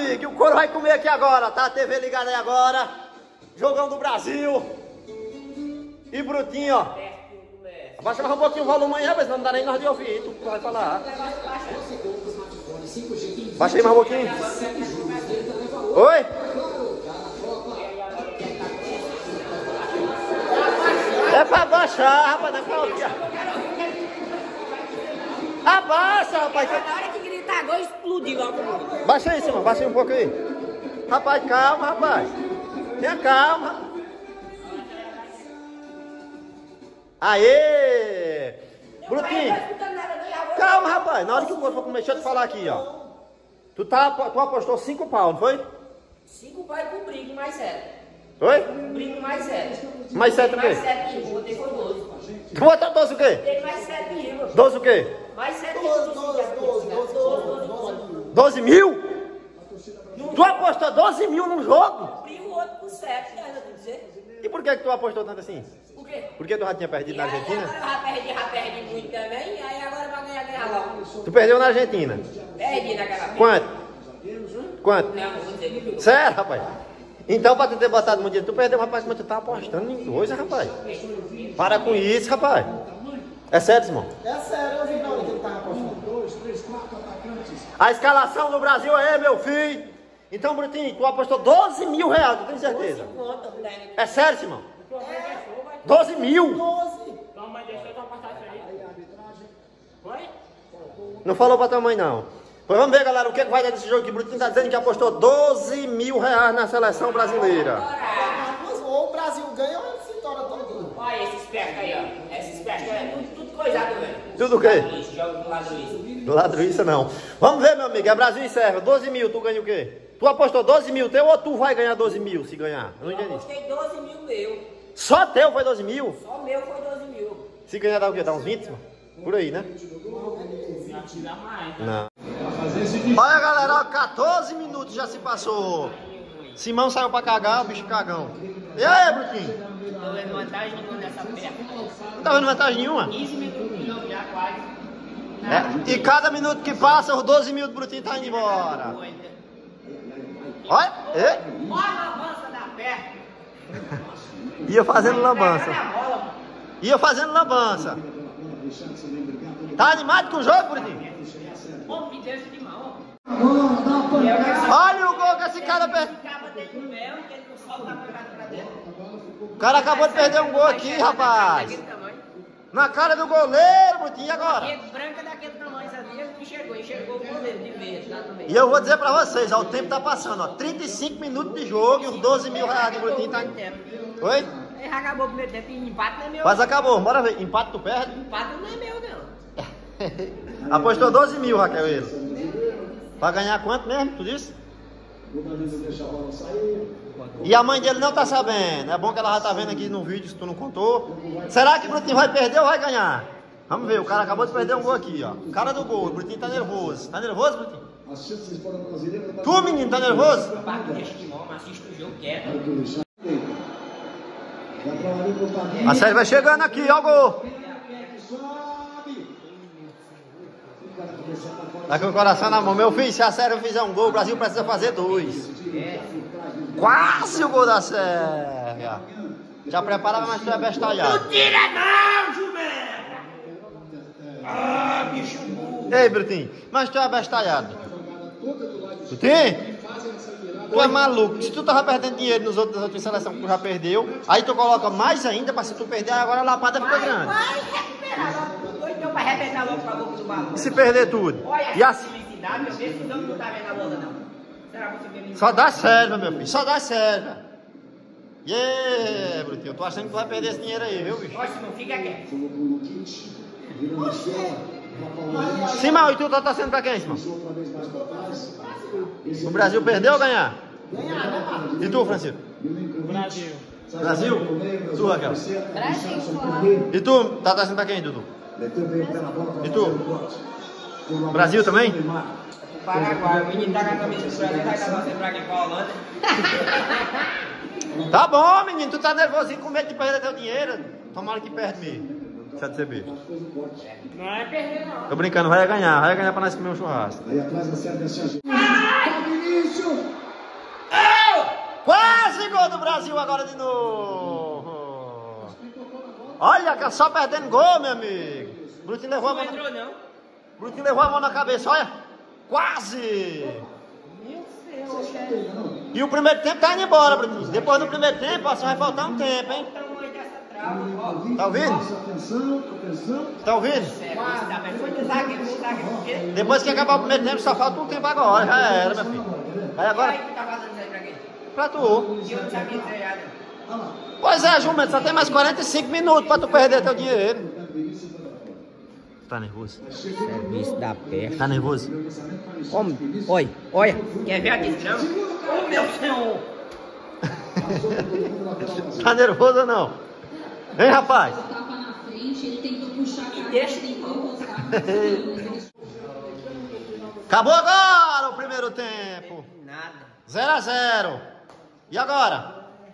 amigo, e o couro vai comer aqui agora, tá? A TV ligada aí agora. Jogão do Brasil. E Brutinho, ó. Abaixa mais um pouquinho o volume aí, rapaz, senão não dá nem nós de ouvir. Tu vai falar. Baixa aí mais um pouquinho. Oi? É pra baixar, rapaz, não é pra ouvir. Abaixa, rapaz. Na hora que gritar agora, explodiu logo. Baixa aí, Simão, baixa aí um pouco aí. Rapaz, calma, rapaz. Tenha calma. Aê! Brutinho. Calma, rapaz. Na hora que o povo for comer, deixa eu te falar aqui, ó. Tu apostou 5 pau, não foi? 5 pau com brinco mais 7. Foi? Brinco mais 7. Mais 7 o quê? Mais 7 mil, botei foi 12. Tu botou 12 o quê? Botei mais 7 mil. 12 o quê? Mais 7 mil. 12 mil? Tu apostou 12 mil num jogo? Brinco o outro com 7, né? Eu dizer. E por que tu apostou tanto assim? Por quê? Porque tu já tinha perdido na Argentina? Agora já perdi muito também, aí agora vai ganhar logo. Tu perdeu na Argentina? Perdi naquela vez. Quanto? Quanto? Não vou dizer que Sério, rapaz? Então, pra tu ter botado muito dinheiro, tu perdeu, rapaz, mas tu tá apostando em coisa, rapaz. Para com isso, rapaz. É sério, Simão? É sério, eu vi na hora que ele tava apostando. 2, 3, 4 atacantes. A escalação do Brasil é, meu filho. Então, Brutinho, tu apostou 12 mil reais, tu tem certeza? É sério, Simão? 12 mil? 12. Mas deixa eu passar isso aí. Foi? Não falou pra tua mãe, não. Pois vamos ver, galera, o que vai dar desse jogo que o Brutinho tá dizendo que apostou 12 mil reais na seleção brasileira. Ou o Brasil ganha ou ele se torna todo. Olha esses pescas aí, ó. Esses pescas é tudo coisado, velho. Tudo o quê? Joga do lado isso. Do ladruíça, não. Vamos ver, meu amigo, é Brasil e Sérvia. 12 mil, tu ganha o quê? Tu apostou 12 mil teu ou tu vai ganhar 12 mil se ganhar? Eu não Eu entendi. apostei 12 mil meu. Só teu foi 12 mil? Só meu foi 12 mil. Se ganhar dá o quê? Dá uns 20? Por aí, né? Dá mais. Não. Olha, galera, ó, 14 minutos já se passou. Simão saiu pra cagar, o bicho cagão. E aí, Brutinho? Tô vendo vantagem nenhuma nessa perna. Não tá vendo vantagem nenhuma? 15 minutos de jogo já quase. É, e cada minuto que passa, os 12 mil do Brutinho tá indo embora. Olha, Olha a avança da perna. ia fazendo lambança. Ia fazendo lambança. Tá animado com o jogo, Brutinho? Pô, me deixa de mão. Olha o gol que esse cara perdeu. O cara acabou de perder um gol aqui, rapaz. Na cara do goleiro, Brutinho, e agora? Branca daquele tamanho, sabia? Enxergou o goleiro de verde lá no meio. E eu vou dizer pra vocês, ó, o tempo tá passando, ó. 35 minutos de jogo e os 12 mil reais do Brutinho tá... Oi? Ele já acabou o primeiro tempo e empate não é meu. Quase acabou, bora ver. Empate tu perde? Empate não é meu, não. Apostou 12 mil, Raquel, ele. Pra ganhar quanto mesmo, tu disse? E a mãe dele não tá sabendo. É bom que ela já tá vendo aqui no vídeo, se tu não contou. Será que o Brutinho vai perder ou vai ganhar? Vamos ver, o cara acabou de perder um gol aqui, ó. O cara do gol, o Brutinho tá nervoso. Tá nervoso, Brutinho? Tu, menino, tá nervoso? Deixa de mão, assiste o jogo quieto. A série vai chegando aqui, ó o gol. Tá com o coração na mão. Meu filho, se a Sérvia fizer um gol, o Brasil precisa fazer 2. Quase o gol da Sérvia. Já preparava, mas tu é bestalhado. Não tira não, Jumento! Ah, bicho burro. Ei, Brutinho, mas tu é bestalhado. Brutinho? Tu é maluco. Se tu tava perdendo dinheiro nas outras seleções que tu já perdeu, aí tu coloca mais ainda pra se tu perder, agora a lapada fica grande. Vai recuperar logo. Então vai arrebentar logo com a boca do balão. E se perder tudo? Olha E essa assim, felicidade, meu Deus, não tá vendo a bola, não. Será que você vê só dá Sérvia, meu filho, só dá Sérvia. Yeah, Brutinho, eu tô achando que tu vai perder esse dinheiro aí, viu, bicho? Olha, se não fica quieto. Simão, e tu tá torcendo pra quem, Simão? O Brasil perdeu ou ganhar? E tu, Francisco? Brasil. Brasil? Tu, Raquel? Brasil, claro. E tu, tá torcendo pra quem, Dudu? E tu? Brasil também? Paraguai, o menino tá com a camisa do Brasil, vai acabar sendo pra quem? Pra Holanda? Tá bom, menino, tu tá nervosinho com medo de perder teu dinheiro. Tomara que perde mesmo. Deixa de ser besta. Não é perder, não. Tô brincando, vai ganhar pra nós comer um churrasco. Aí atrás da Sérvia, Vinícius! gol do Brasil agora de novo. Olha, só perdendo gol, meu amigo. Brutinho levou a mão. Não entrou, não. Brutinho levou a mão na cabeça, olha. Quase. E o primeiro tempo tá indo embora, Brutinho. Depois do primeiro tempo, só vai faltar um tempo, hein? O tamanho dessa trava, ó. Tá ouvindo? Tá ouvindo? Foi do zagueiro, Depois que acabar o primeiro tempo, só falta um tempo agora. Já era, meu filho. Aí agora, Aí que tá falando isso aí pra quê? pra tu. E eu não sabia dizer nada. Pois é, Jumento, só tem mais 45 minutos pra tu perder teu dinheiro. Tá nervoso? Serviço da perna. Tá nervoso? Como? Oi, olha. Quer ver a desgrama? Ô, meu senhor! Tá nervoso ou não? Hein, rapaz? Tapa na frente, ele tentou puxar a cara, Deixa. tentou encostar. Acabou agora o primeiro tempo. Nada. 0 a 0. E agora?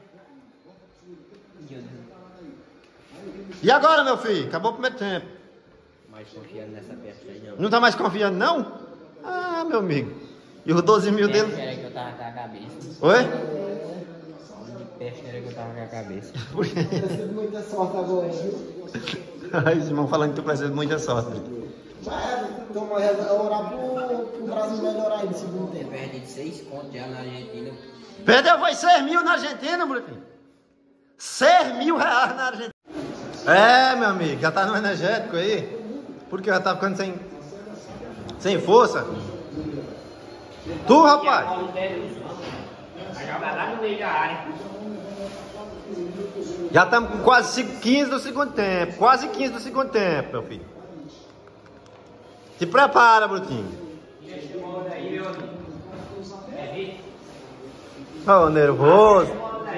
E agora, meu filho? Acabou o primeiro tempo. Mais confiando nessa peça aí, não. Não tá mais confiando, não? Ah, meu amigo. E os 12 mil dele? Era que eu tava com a cabeça. Oi? Peste era que eu tava com a cabeça. Por quê? Muita sorte agora, viu? Aí, Simão falando que tu precisa de muita sorte. Então, orar pro Brasil melhorar aí no segundo tempo. Perde de 6 contos já na Argentina. Perdeu, foi 6 mil na Argentina, Brutinho. 6 mil reais na Argentina. É, meu amigo, já tá no energético aí. Porque já tá ficando sem força. Tu, rapaz. Vai jogar lá no meio da área. Já estamos com quase 15 do segundo tempo. Quase 15 do segundo tempo, meu filho. Se prepara, Brutinho. Oh, nervoso.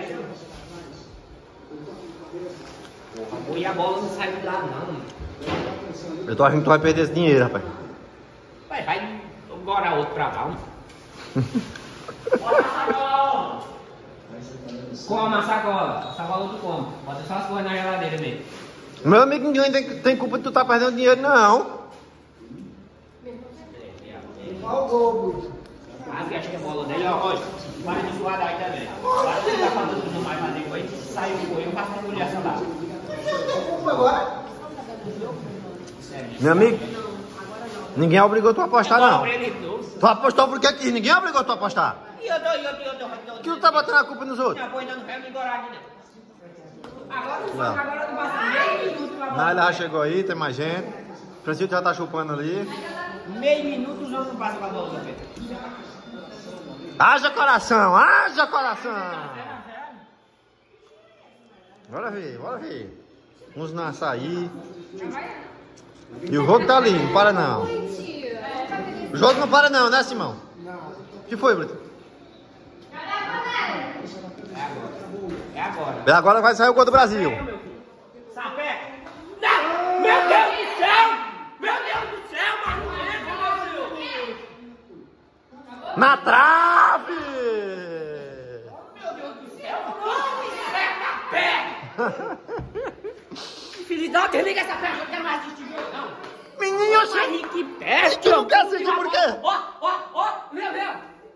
E a bola não sai de lá, não. Eu tô achando que tu vai perder esse dinheiro, rapaz. Vai agora outro pra lá. Olha a sacola! Coma a sacola. A sacola tu come. Bota só as coisas na geladeira mesmo. Meu amigo, ninguém tem culpa de tu tá perdendo dinheiro, não. Olha o gol, Bruto. Acho que a bola dele, ó, Roger. Para de suar daí também. Para de ficar falando que não vai fazer coisa. Saiu o gol, eu faço a mulher essa lá. Agora? Meu amigo, ninguém obrigou tu a apostar, não. Ele, Tu apostou porque quis, ninguém obrigou tu a apostar. E eu tô. Que tu tá botando a culpa nos outros? Não, pois não quero me engorar aqui, não. Agora Não. agora eu não passo meio minuto pra bola. Naila já chegou aí, tem mais gente. Francisco já tá chupando ali. Meio minuto os outros não passam com a bola, Pedro. Haja coração, haja coração. Bora ver. Uns no açaí. E o jogo tá ali, não para não. O jogo não para não, né, Simão? Não. O que foi, Bruto? É agora. E agora vai sair o gol do Brasil. Sapé! Não! Meu Deus do céu! Meu Deus do céu, mas não entra, meu filho! Na trave! Meu Deus do céu! Não! Acerta a pé! Filho da desliga essa pé, eu não quero mais assistir jogo, não! Menino, Aí que peste! Tu não quer assistir por quê? Ó! Meu!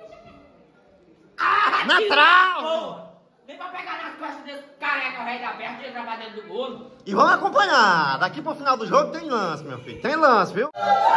Ah, Na tira, trave! pô. Vem pra pegar nas costas desse careca velho da perna e entrar pra dentro do gol. E vamos acompanhar. Daqui pro final do jogo tem lance, meu filho. Tem lance, viu?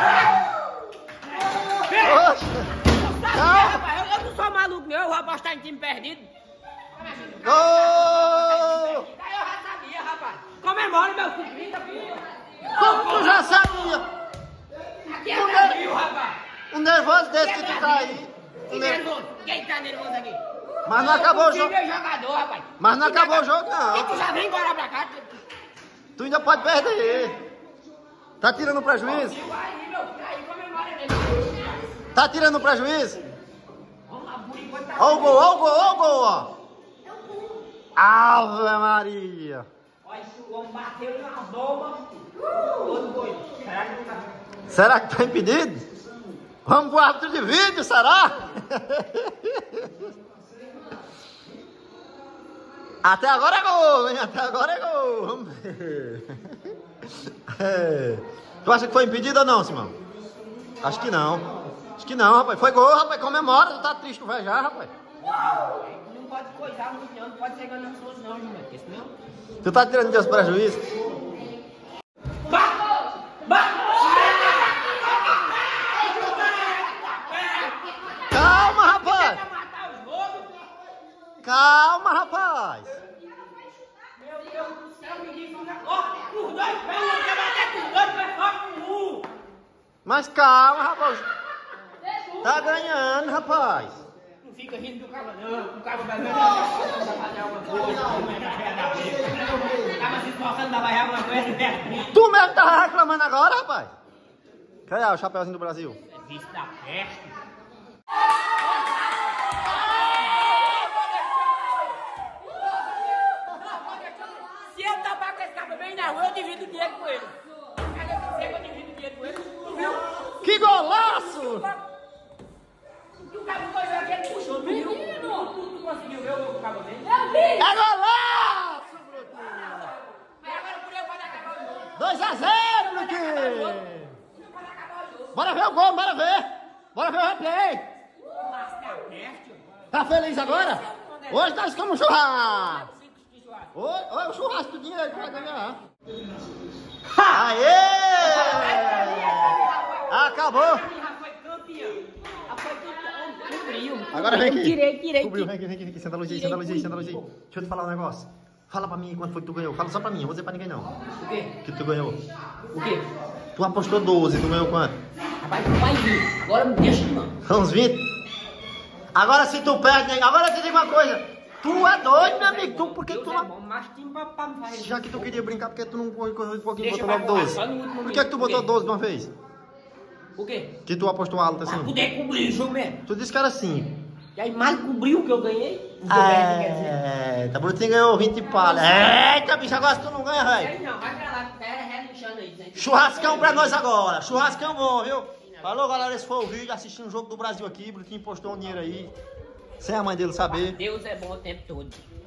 Oxe. Rapaz, eu não sou maluco, não. Eu vou apostar em time perdido. Gol! Aí eu já sabia, rapaz. Comemora, meu filho. Grita, filho. Como tu já sabia? Aqui é Brasil, rapaz. Um nervoso desse que tu tá aí. Que nervoso. Quem tá nervoso aqui? Mas não acabou o jogo. Meu jogador, rapaz. Mas não acabou o jogo, E tu não. já vem embora pra cá? Tu ainda pode perder. Tá tirando prejuízo? Aí, meu filho, aí comemora mesmo. Tá tirando prejuízo? Vamos lá, por enquanto tá... Ó o gol, ó. Ave Maria. Olha, o homem bateu na bomba. Todo doido. Será que não tá... Será que tá impedido? Vamos pro árbitro de vídeo, será? Até agora é gol, hein? Até agora é gol. Vamos ver. É. Tu acha que foi impedido ou não, Simão? Acho que não. Acho que não, rapaz. Foi gol, rapaz. Comemora. Tu tá triste, tu vai já, rapaz. Não não pode coisar muito não, não pode ser ganancioso não, Jumento, porque senão... Tu tá tirando Deus prejuízo? Calma, rapaz! Calma, rapaz! Meu Deus do céu, me diz um negócio. Ó, os dois pés, eu quero bater com os dois, mas só com um. Mas calma, rapaz! Tá ganhando, rapaz! Não fica rindo do cara não, o cara vai ver fazer alguma coisa, tava se esforçando pra fazer alguma coisa, né? Tu mesmo tá reclamando agora, rapaz? Cadê o chapéuzinho do Brasil? Vice da peste. Se eu tapar com esse cara bem na rua, eu divido o dinheiro com ele. Cadê você que eu divido o dinheiro com ele? Tu viu? Que golaço! E o cabo coisa aqui, ele puxou, tu viu? Tu conseguiu ver o cabo dele? É golaço, Brutinho! Mas agora por eu pode acabar o jogo. 2-0, Brutinho! Bora ver o gol, bora ver! Bora ver o replay! Tá feliz agora? Hoje nós comemos churrasco! Oi, o churrasco do dinheiro que vai ganhar! Aê! Acabou! Agora vem aqui. Tirei. Cobriu, vem aqui. Senta a luz aí. Deixa eu te falar um negócio. Fala pra mim quanto foi que tu ganhou. Fala só pra mim, eu vou dizer pra ninguém não. O quê? Que tu ganhou. O quê? Tu apostou 12, tu ganhou quanto? Rapaz, tu vai vir. Agora me deixa, mano. Uns 20? Agora se tu perde, né? Agora eu te digo uma coisa. Tu é doido, meu amigo. Tu, por que tu É não... bom, mas tem pra me fazer. Já que tu queria brincar, por que tu não correu um pouquinho e Deixa botou eu logo falar 12? só no último Por que tu minuto. botou O quê? 12 de uma vez? O quê? Que tu apostou alto Pra assim. poder cobrir o jogo mesmo. Tu disse que era assim. E aí mais cobriu o que eu ganhei. O que eu ganhei, quer dizer. É, tá Brutinho ganhou 20 palha. Eita, bicho, agora tu não ganha, velho. Aí não, vai pra lá, pera, relinchando aí. Gente. Churrascão pra nós agora. Churrascão bom, viu? Falou, galera, esse foi o vídeo. Assistindo o jogo do Brasil aqui. Brutinho postou um dinheiro aí. Sem a mãe dele saber. Deus é bom o tempo todo.